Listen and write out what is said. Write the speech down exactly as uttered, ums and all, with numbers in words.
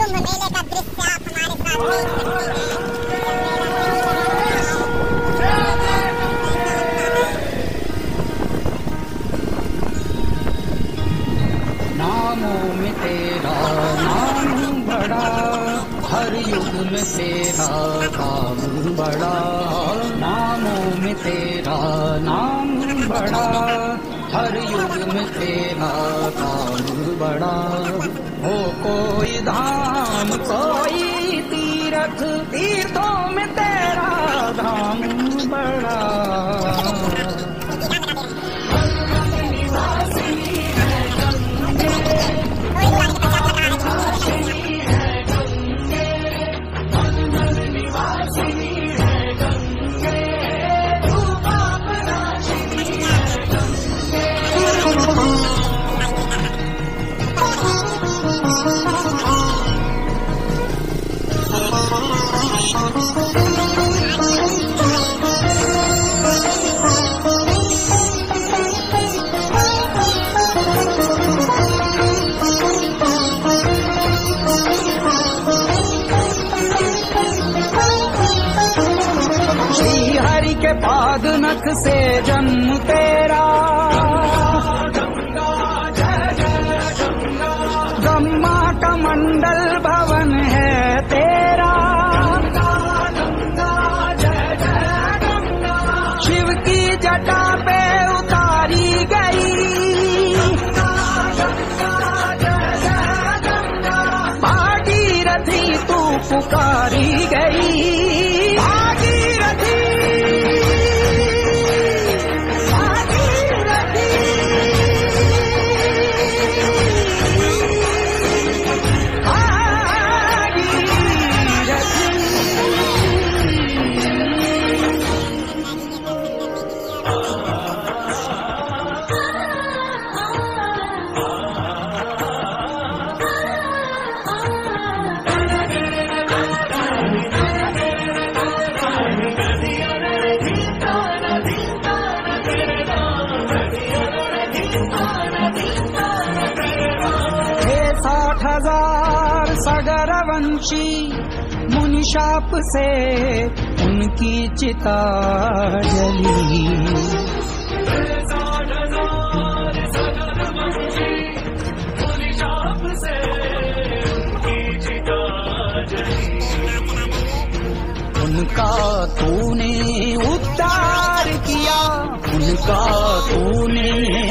मेले का दृश्य आप हमारे साथ देख सकते हैं। नामों में तेरा नाम बड़ा, हर युग में तेरा काम बड़ा। नामों में तेरा नाम बड़ा, हर युग में तेरा काम बड़ा। हो कोई धाम कोई तीरथ, तीर्थों में तेरा धाम बड़ा। पाद नख से जन्म तेरा, गम्मा का मंडल भवन है तेरा। शिव की जटा पे उतारी गई, भागीरथी तू पुकारी गई। साठ हजार सगरवंशी मुनिशाप से उनकी चिता जली। साठ हजार सगरवंशी मुनिशाप से उनकी चिता जली। उनका तूने उद्धार किया, उनका तूने